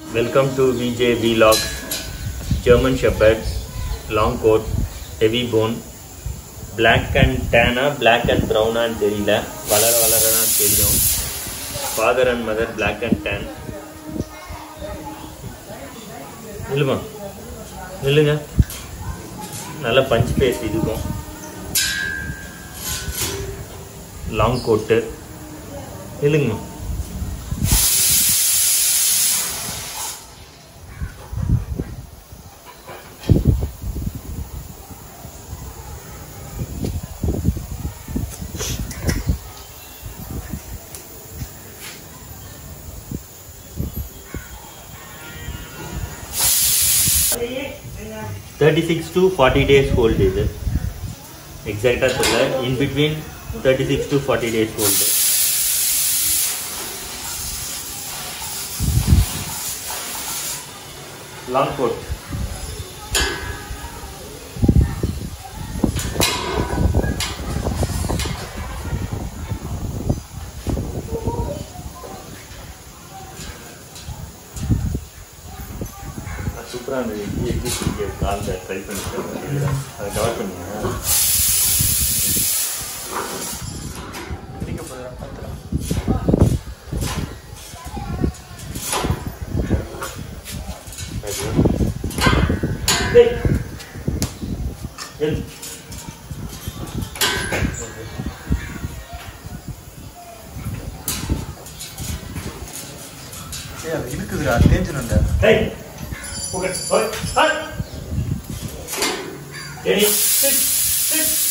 Welcome to VJ Vlog. German Shepherd, long coat, heavy bone, black and tan, black and brown and தெரியல வளர வளர தான் தெரியும். Father and mother black and tan. நில்லுமா நில்லுங்க. நல்ல பஞ்ச் பேஸ் இதுக்கும். long coat. நில்லுங்கம்மா. Thirty-six to 40 days old இது எக்ஸாக்டா சொல்ல in between 36 to 40 days old. long coat. சூப்பராக இருந்தது. எப்படி காலில் ட்ரை பண்ணிட்டு அதை கவர் பண்ணுங்க. இருக்குதுடா தேஞ்சிருண்டா. Okay. Ready? Sit.